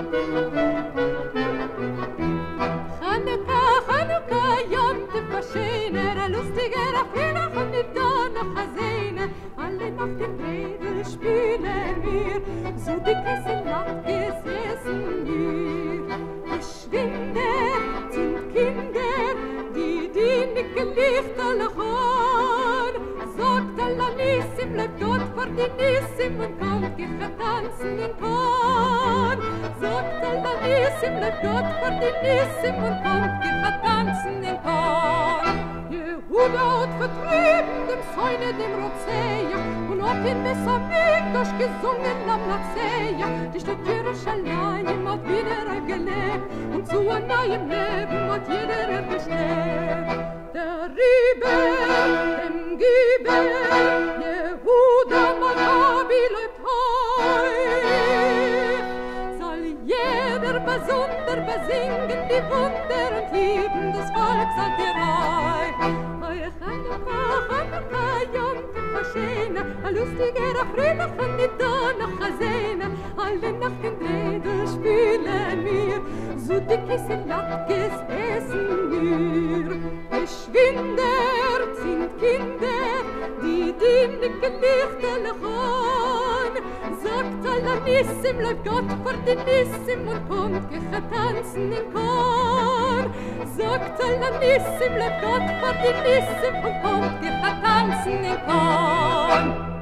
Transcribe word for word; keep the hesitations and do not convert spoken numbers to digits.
Chanukka, Chanukka, Yom Tov Vashener, ein lustiger Freitag und die Donner Chazene. Alle Nacht im Redel spielen wir, so dick es in Nacht gesessen wir. Verschwindet sind Kinder, die die nicke Lichterle hören. Sagt Allah Nissim, bleibt dort vor die Nissim und kommt, geht tanzen in Korn. Sagt Allah Nissim, bleibt dort vor die Nissim und kommt, geht tanzen in Korn. Jehuda hat vertrieben dem Säune, dem Rozeja, und hat in Messamikdash gesungen am Nazeja. Die Stadt Jerusalem hat wieder gelebt, und zu einem neuen Leben hat jeder gestrebt. Der Riebe, dem Gibe, Jehuda Maccabi lebt heut. Soll jeder besonder besingen die Wunder und Lieben des Volks an die Reih. Heuer Chanukka, Chanukka, Yom Tov Vashener, ein lustiger Freitag und die Donner Chazene. Alle Nacht in Redel spielen wir, so dick ist in Latkes essen wir. Verschwindert sind Kinder, die die nicke Lichterle hören. Sagt Allah Nissim, läuft Gott vor die Nissim und kommt, geht tanzen in Korn. Sagt Allah Nissim, läuft Gott vor die Nissim und kommt, geht tanzen in Korn.